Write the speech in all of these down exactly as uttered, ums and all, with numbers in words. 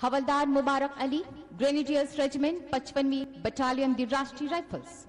हवलदार Mubarak Ali, grenadiers regiment, पचपनवीं battalion the Rashtriya rifles.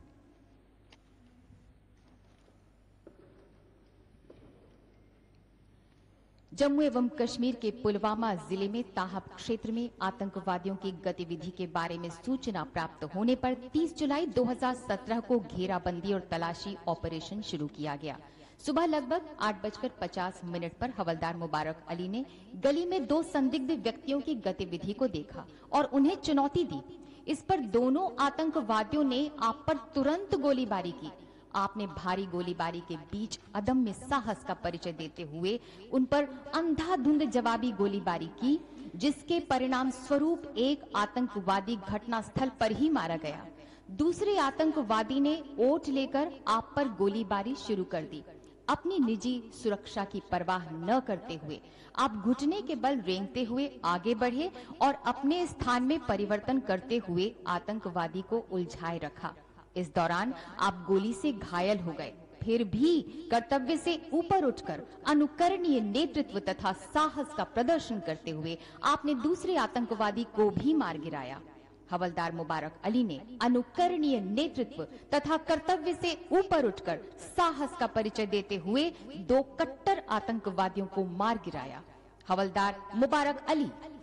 Jammu एवं कश्मीर के पुलवामा जिले में ताहब क्षेत्र में आतंकवादियों की गतिविधि के बारे में सूचना प्राप्त होने पर तीस जुलाई दो हज़ार सत्रह को घेराबंदी और तलाशी ऑपरेशन शुरू किया गया। सुबह लगभग आठ बजकर पचास मिनट पर हवलदार मुबारक अली ने गली में दो संदिग्ध व्यक्तियों की गतिविधि को देखा और उन्हें चुनौती दी। इस पर दोनों आतंकवादियों ने आप पर तुरंत गोलीबारी की। आपने भारी गोलीबारी के बीच अदम्य साहस का परिचय देते हुए उन पर अंधाधुंध जवाबी गोलीबारी की, जिसके परिणाम स्वरूप एक आतंकवादी घटनास्थल पर ही मारा गया। दूसरे आतंकवादी ने ओट लेकर आप पर गोलीबारी शुरू कर दी। अपनी निजी सुरक्षा की परवाह न करते हुए आप घुटने के बल रेंगते हुए आगे बढ़े और अपने स्थान में परिवर्तन करते हुए आतंकवादी को उलझाए रखा। इस दौरान आप गोली से घायल हो गए। फिर भी कर्तव्य से ऊपर उठकर अनुकरणीय नेतृत्व तथा साहस का प्रदर्शन करते हुए आपने दूसरे आतंकवादी को भी मार गिराया। हवलदार मुबारक अली ने अनुकरणीय नेतृत्व तथा कर्तव्य से ऊपर उठकर साहस का परिचय देते हुए दो कट्टर आतंकवादियों को मार गिराया। हवलदार मुबारक अली